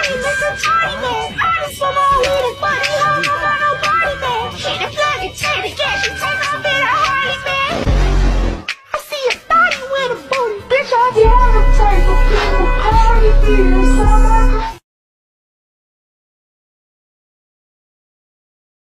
nigga. I ain't gon' fight someone with a fight.